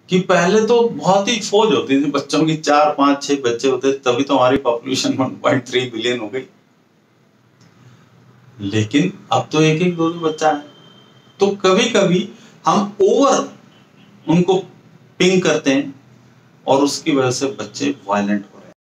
कि पहले तो बहुत ही फौज होती थी बच्चों की, 4 5 6 बच्चे होते, तभी तो हमारी पॉपुलेशन 1.3 बिलियन हो गई। लेकिन अब तो एक एक दो दो बच्चा है। तो कभी कभी हम ओवर उनको पिंग करते हैं और उसकी वजह से बच्चे वायलेंट हो रहे हैं।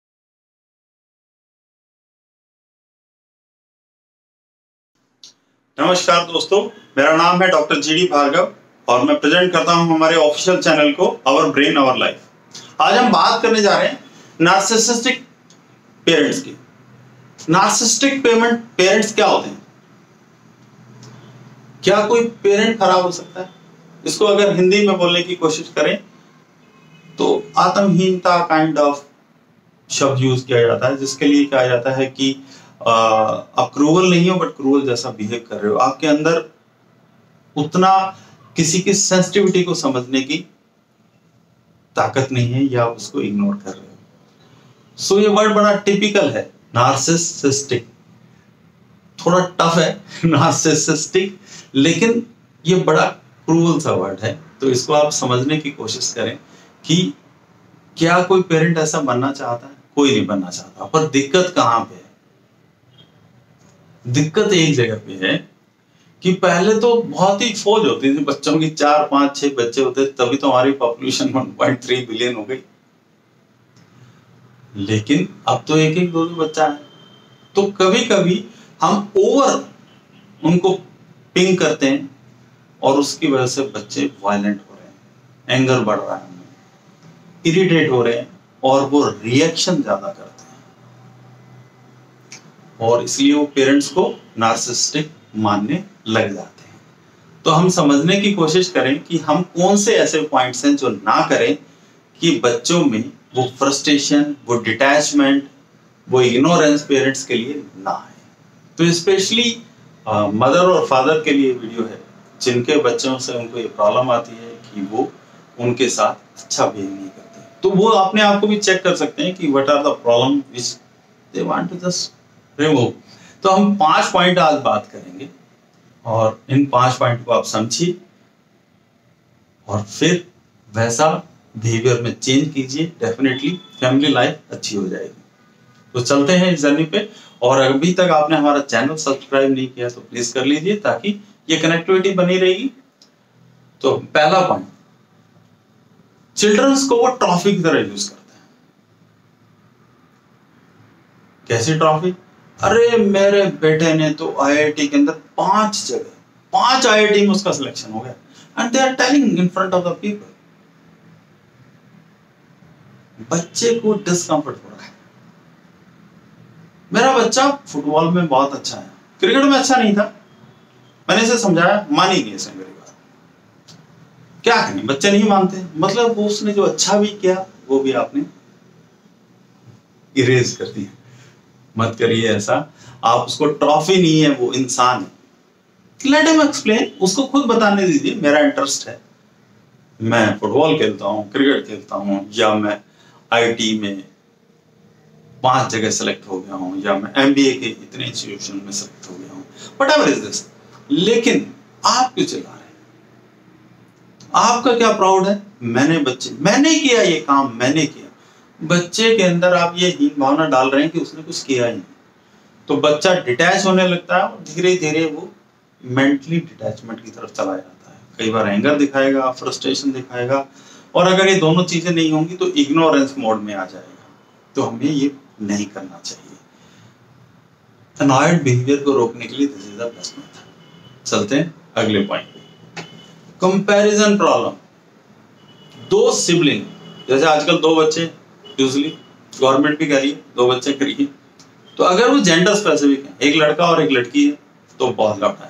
नमस्कार दोस्तों, मेरा नाम है डॉक्टर जीडी भार्गव और मैं प्रेजेंट करता हूं हमारे ऑफिशियल चैनल को आवर ब्रेन आवर लाइफ। आज हम बात करने जा रहे हैं नार्सिसिस्टिक पेरेंट्स की। नार्सिसिस्टिक पेरेंट्स क्या होते हैं? क्या कोई पेरेंट खराब हो सकता है? इसको अगर हिंदी में बोलने की कोशिश करें तो आत्महीनता काइंड ऑफ शब्द यूज किया जाता है, जिसके लिए कहा जाता है कि आप क्रूअल नहीं हो बट क्रूअल जैसा बिहेव कर रहे हो। आपके अंदर उतना किसी की सेंसिटिविटी को समझने की ताकत नहीं है या आप उसको इग्नोर कर रहे हो। सो ये वर्ड बड़ा टिपिकल है, नार्सिसिस्टिक। थोड़ा टफ है नार्सिसिस्टिक, लेकिन ये बड़ा क्रूअल सा वर्ड है। तो इसको आप समझने की कोशिश करें कि क्या कोई पेरेंट ऐसा बनना चाहता है? कोई नहीं बनना चाहता। पर दिक्कत कहां पे है? दिक्कत एक जगह पे है कि पहले तो बहुत ही फौज होती थी बच्चों की, 4 5 6 बच्चे होते, तभी तो हमारी पॉपुलेशन 1.3 बिलियन हो गई। लेकिन अब तो एक एक दो दो बच्चा है। तो कभी कभी हम ओवर उनको पिंग करते हैं और उसकी वजह से बच्चे वायलेंट हो रहे हैं, एंगर बढ़ रहा है, इरिटेट हो रहे हैं और वो रिएक्शन ज्यादा करते हैं और इसलिए वो पेरेंट्स को नार्सिसिस्टिक मानने लग जाते हैं। तो हम समझने की कोशिश करें कि हम कौन से ऐसे पॉइंट्स हैं जो ना करें कि बच्चों में वो फ्रस्ट्रेशन, वो डिटैचमेंट, वो इग्नोरेंस पेरेंट्स के लिए ना आए। तो स्पेशली मदर और फादर के लिए वीडियो है जिनके बच्चों से उनको ये प्रॉब्लम आती है कि वो उनके साथ अच्छा बिहेव नहीं करते। तो वो अपने आप को भी चेक कर सकते हैं कि what are the problem which they want to just remove. तो हम 5 पॉइंट आज बात करेंगे और इन 5 पॉइंट को आप समझिए और फिर वैसा बिहेवियर में चेंज कीजिए। डेफिनेटली फैमिली लाइफ अच्छी हो जाएगी। तो चलते हैं इस जर्नी पे। और अभी तक आपने हमारा चैनल सब्सक्राइब नहीं किया तो प्लीज कर लीजिए ताकि ये कनेक्टिविटी बनी रहेगी। तो पहला पॉइंट, चिल्ड्रंस को वो ट्रॉफी की तरह यूज करते हैं। कैसी ट्रॉफी? अरे मेरे बेटे ने तो आईआईटी के अंदर 5 आईआईटी में उसका सिलेक्शन हो गया and they are telling in front of the people. बच्चे को डिस्कंफर्ट हो रहा है। मेरा बच्चा फुटबॉल में बहुत अच्छा है, क्रिकेट में अच्छा नहीं था। मैंने इसे समझाया, मानी नहीं इसने मेरी बात। क्या करें, बच्चे नहीं मानते। मतलब वो उसने जो अच्छा भी किया वो भी आपने इरेज कर दिया। मत करिए ऐसा। आप उसको ट्रॉफी नहीं है, वो इंसान है। लेट हिम एक्सप्लेन, उसको खुद बताने दीजिए मेरा इंटरेस्ट है, मैं फुटबॉल खेलता हूँ, क्रिकेट खेलता हूँ, या मैं आईटी में 5 जगह सेलेक्ट हो गया हूं, या मैं एमबीए के इतने इंस्टीट्यूशन में सेलेक्ट हो गया हूं, व्हाटएवर इज दिस। लेकिन आप क्यों चिल्ला रहे हैं? आपका क्या प्राउड है? मैंने किया ये काम, मैंने किया। बच्चे के अंदर आप ये हीन भावना डाल रहे हैं कि उसने कुछ किया ही नहीं। तो बच्चा डिटैच होने लगता है और धीरे धीरे वो मेंटली डिटैचमेंट की तरफ चला जाता है। कई बार एंगर दिखाएगा, फ्रस्ट्रेशन दिखाएगा, और अगर ये दोनों चीजें नहीं होंगी तो इग्नोरेंस मोड में आ जाएगा। तो हमें ये नहीं करना चाहिए। अनॉयड बिहेवियर को रोकने के लिए this is the best method. चलते हैं अगले पॉइंट पे। Comparison problem. 2 सिबलिंग, जैसे आजकल 2 बच्चे, यूजुअली गवर्नमेंट भी कह रही है 2 बच्चे करिए, तो अगर वो जेंडर स्पेसिफिक है, एक लड़का और एक लड़की है, तो बहुत लफड़ा है।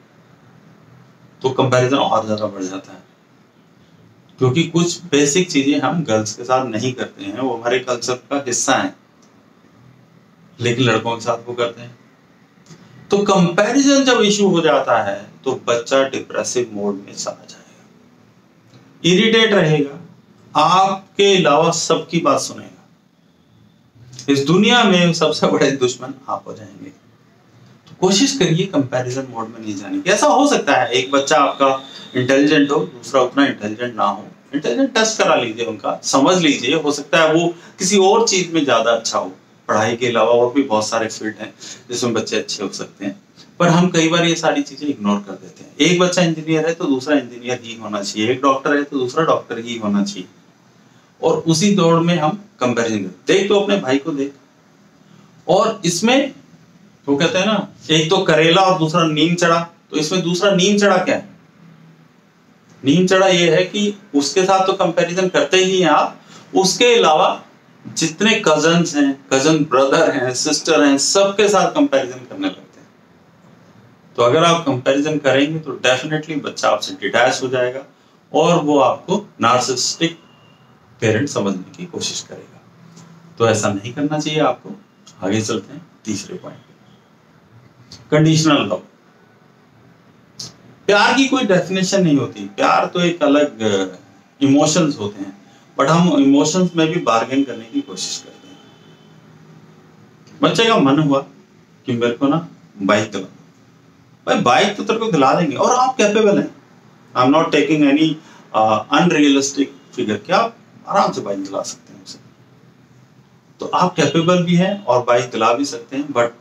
तो कंपैरिजन और ज्यादा बढ़ जाता है, क्योंकि कुछ बेसिक चीजें हम गर्ल्स के साथ नहीं करते हैं, वो हमारे कल्चर का हिस्सा है, लेकिन लड़कों के साथ वो करते हैं। तो कंपैरिजन जब इशू हो जाता है तो बच्चा डिप्रेसिव मोड में चला जाएगा, इरिटेट रहेगा, आपके अलावा सबकी बात सुनेगा। इस दुनिया में सबसे बड़े दुश्मन आप हो जाएंगे। तो कोशिश करिए कंपैरिजन मोड में नहीं जाने की। ऐसा हो सकता है एक बच्चा आपका इंटेलिजेंट हो, दूसरा उतना इंटेलिजेंट ना हो, इंटेलिजेंस टेस्ट करा लीजिए, उनका समझ लीजिए, हो सकता है वो किसी और चीज में ज्यादा अच्छा हो। पढ़ाई के अलावा और भी बहुत सारे फील्ड हैं जिसमें बच्चे अच्छे हो सकते हैं, पर हम कई बार ये सारी चीजें इग्नोर कर देते हैं। एक बच्चा इंजीनियर है तो दूसरा इंजीनियर ही होना चाहिए, एक डॉक्टर है तो दूसरा डॉक्टर ही होना चाहिए, और उसी दौड़ में हम कंपैरिजन करते। देख तो अपने भाई को देख, और इसमें वो कहते हैं ना, एक तो करेला और दूसरा नीम चढ़ा, तो इसमें दूसरा नीम चढ़ा क्या है? नीम चढ़ा ये है कि उसके साथ तो कंपैरिजन करते ही हैं आप, उसके अलावा जितने कजन्स हैं, कजन ब्रदर हैं, सिस्टर हैं, सबके साथ कंपैरिजन करने लगते हैं। तो अगर आप कंपैरिजन करेंगे तो डेफिनेटली बच्चा आपसे डिटैच हो जाएगा और वो आपको नार्सिसिस्टिक पेरेंट समझने की कोशिश करेगा। तो ऐसा नहीं करना चाहिए आपको। आगे चलते हैं तीसरे पॉइंट पे, कंडीशनल लव। प्यार की कोई डेफिनेशन नहीं होती, प्यार तो एक अलग इमोशंस होते हैं, बट हम इमोशंस में भी बार्गेन करने की कोशिश करते हैं। बच्चे का मन हुआ कि मेरे को ना बाइक दिला, भाई बाइक तो तेरे को दिला देंगे और आप कैपेबल हैं। I am not taking any unrealistic figure, क्या आप आराम से बाइक दिला सकते हैं उसे, तो आप कैपेबल भी हैं और बाइक दिला भी सकते हैं। बट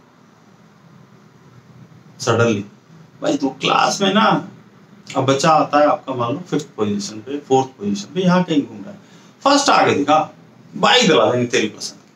सडनली भाई तो क्लास में ना, अब बच्चा आता है आपका मान लो 5th पोजीशन पे, 4th पोजीशन पे, यहाँ कहीं घूम रहा है, फर्स्ट आगे दिखा, बाइक दिला देंगे तेरी पसंद की।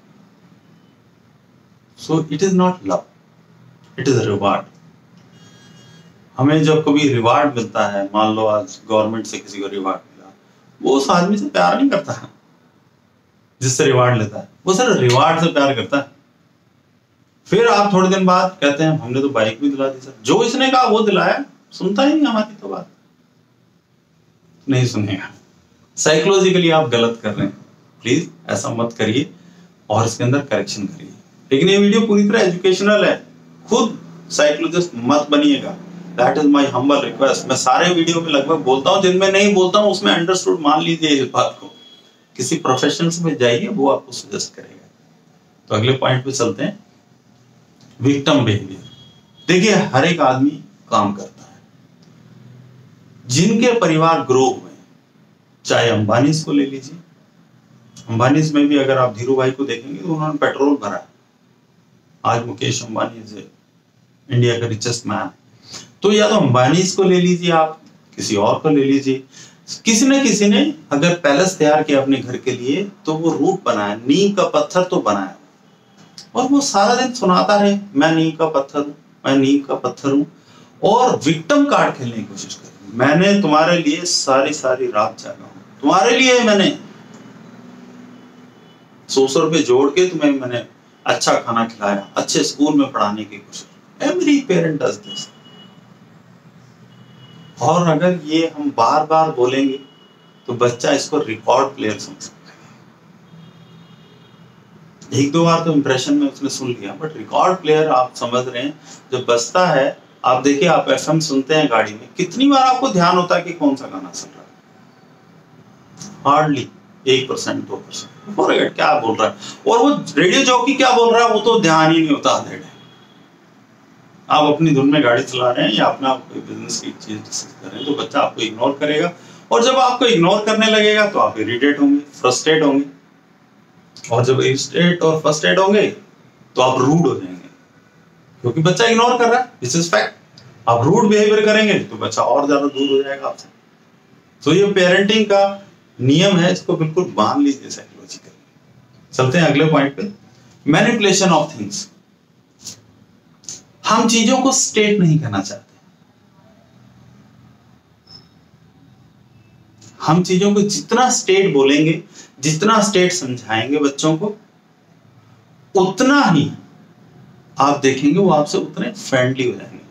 So it is not love, it is reward. हमें जब कभी रिवार्ड मिलता है, मान लो आज गवर्नमेंट से किसी को रिवार्ड मिला, वो उस आदमी से प्यार नहीं करता है जिससे रिवार्ड लेता है, वो सिर्फ रिवार्ड से प्यार करता है। फिर आप थोड़े दिन बाद कहते हैं हमने तो बाइक भी दिला दी सर, जो इसने कहा वो दिलाया, सुनता ही नहीं हमारी तो बात, नहीं सुनेगा। साइकोलॉजिकली आप गलत कर रहे हैं, प्लीज ऐसा मत करिए और इसके अंदर करेक्शन करिए। लेकिन ये वीडियो पूरी तरह एजुकेशनल है, खुद साइकोलॉजिस्ट मत बनिएगा, that is my humble request. मैं सारे वीडियो में लगभग बोलता हूँ, जिनमें नहीं बोलता हूँ उसमें अंडरस्टूड मान लीजिए इस बात को। किसी प्रोफेशनल्स में जाइए, वो आपको सजेस्ट करेगा। तो अगले पॉइंट पे चलते हैं, विक्टिम बिहेवियर। देखिए हर एक आदमी काम करता है, जिनके परिवार ग्रो हुए, चाहे अंबानीज को ले लीजिए, अंबानीज में भी अगर आप धीरू भाई को देखेंगे तो उन्होंने पेट्रोल भरा है। आज मुकेश अंबानी इज इंडिया का रिचेस्ट मैन। तो या तो अंबानीज को ले लीजिए आप, किसी और को ले लीजिए, किसी ने अगर पैलेस तैयार किया अपने घर के लिए तो वो रूट बनाया, नींव का पत्थर तो बनाया, और वो सारा दिन सुनाता रहे मैं नींव का पत्थर हूं, मैं नींव का पत्थर हूं, और विक्टिम कार्ड खेलने की कोशिश कर, मैंने तुम्हारे लिए सारी रात जागा हूं, तुम्हारे लिए मैंने 100 रुपए जोड़ के तुम्हें मैंने अच्छा खाना खिलाया, अच्छे स्कूल में पढ़ाने की कोशिश। Every parent does this. और अगर ये हम बार बार बोलेंगे तो बच्चा इसको रिकॉर्ड प्लेयर समझ सकता है। 1-2 बार तो इंप्रेशन में उसने सुन लिया, बट रिकॉर्ड प्लेयर आप समझ रहे हैं जब बजता है, आप देखिए आप एफएम सुनते हैं गाड़ी में, कितनी बार आपको ध्यान होता है कि कौन सा गाना सुन रहा है? हार्डली 1%, 2%। फॉरगेट क्या बोल रहा है, और वो रेडियो जॉकी क्या बोल रहा है वो तो ध्यान ही नहीं होता आधे घंटे। आप अपनी धुन में गाड़ी चला रहे हैं या अपना कोई बिजनेस की चीज डिस्कस कर रहे हैं, तो बच्चा आपको इग्नोर करेगा, और जब आपको इग्नोर करने लगेगा तो आप इरिटेट होंगे, फ्रस्ट्रेट होंगे, और जब इरिटेट और फ्रस्ट्रेट होंगे तो आप रूड हो जाएंगे, क्योंकि बच्चा इग्नोर कर रहा है, दिस इज फैक्ट। आप रूड बिहेवियर करेंगे तो बच्चा और ज्यादा दूर हो जाएगा आपसे। तो ये पेरेंटिंग का नियम है, इसको बिल्कुल मान लीजिए साइकोलॉजिकली। चलते हैं अगले पॉइंट पे, मैनिपुलेशन ऑफ थिंग्स। हम चीजों को स्टेट नहीं करना चाहते, हम चीजों को जितना स्टेट बोलेंगे, जितना स्टेट समझाएंगे बच्चों को, उतना ही आप देखेंगे वो आपसे उतने फ्रेंडली हो जाएंगे,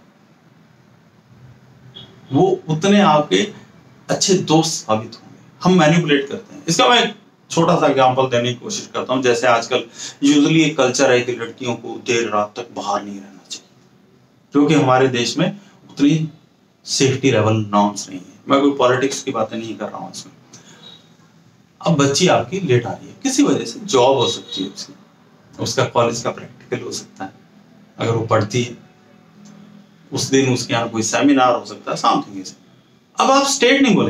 वो उतने आपके अच्छे दोस्त साबित होंगे। हम मैनिपुलेट करते हैं। इसका मैं छोटा सा एग्जांपल देने की कोशिश करता हूं। जैसे आजकल यूजुअली एक कल्चर है कि लड़कियों को देर रात तक बाहर नहीं रहना चाहिए, क्योंकि हमारे देश में उतनी सेफ्टी लेवल नॉर्म्स नहीं है। मैं कोई पॉलिटिक्स की बातें नहीं कर रहा हूं इसमें। अब बच्ची आपकी लेट आ रही है, किसी वजह से, जॉब हो सकती है उसकी, उसका कॉलेज का प्रैक्टिकल हो सकता है, अगर वो पढ़ती है उस दिन उसके यहाँ कोई सेमिनार हो सकता है, समथिंग इज। अब आप स्टेट नहीं बोलेंगे,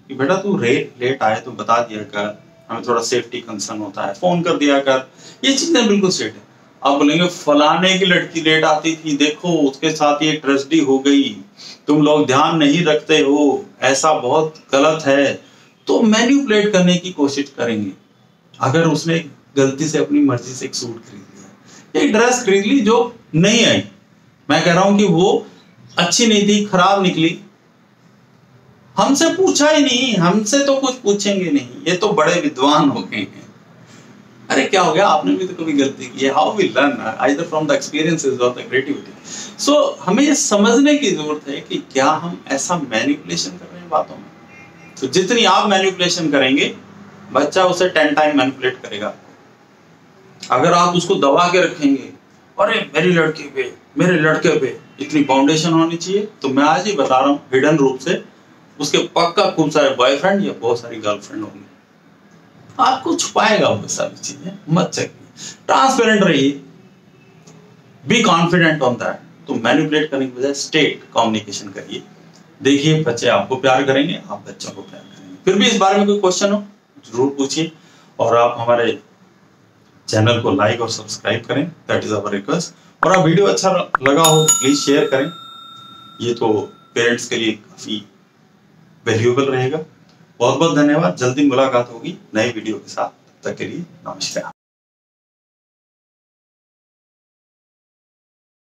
कि बेटा तू लेट आए तो बता दिया कर, हमें थोड़ा सेफ्टी कंसर्न होता है, फोन कर दिया कर, ये चीजें बिल्कुल सेट है। आप बोलेंगे फलाने की लड़की लेट आती थी, देखो उसके साथ ये ट्रेजेडी हो गई, तुम लोग ध्यान नहीं रखते हो, ऐसा बहुत गलत है, तो मैनिपुलेट करने की कोशिश करेंगे। अगर उसने गलती से अपनी मर्जी से एक सूट खरीद लिया, एक ड्रेस खरीद ली जो नहीं आई, मैं कह रहा हूं कि वो अच्छी नहीं थी, खराब निकली, हमसे पूछा ही नहीं, हमसे तो कुछ पूछेंगे नहीं, ये तो बड़े विद्वान हो गए हैं। अरे क्या हो गया, आपने भी तो कभी गलती की है। How we learn either from the experiences और द क्रिएटिविटी। सो हमें ये समझने की जरूरत है कि क्या हम ऐसा मैनिपुलेशन कर रहे हैं बातों में। तो जितनी आप मैनिपुलेशन करेंगे, बच्चा उसे 10 टाइम मैनिपुलेट करेगा। अगर आप उसको दबा के रखेंगे, अरे मेरी लड़की पे, मेरे लड़के पे इतनी फाउंडेशन होनी चाहिए, तो मैं आज ही बता रहा हूँ हिडन रूप से उसके पक्का खूब सारे बॉयफ्रेंड या बहुत सारी गर्लफ्रेंड होंगे। आपको छुपाएगा वो सारी चीजें, मत चेकिए, ट्रांसपेरेंट रहिए, बी कॉन्फिडेंट ऑन दैट। तो मैनिपुलेट करने की बजाय स्टेट कम्युनिकेशन करिए। देखिए बच्चे आपको प्यार करेंगे, आप बच्चों को प्यार करेंगे। फिर भी इस बारे में कोई क्वेश्चन हो जरूर पूछिए, और आप हमारे चैनल को लाइक और सब्सक्राइब करें, दैट इज आवर रिक्वेस्ट। और आप वीडियो अच्छा लगा हो प्लीज शेयर करें, ये तो पेरेंट्स के लिए काफी वैल्यूएबल रहेगा। बहुत बहुत धन्यवाद, जल्दी मुलाकात होगी नए वीडियो के साथ, तब तक के लिए नमस्कार।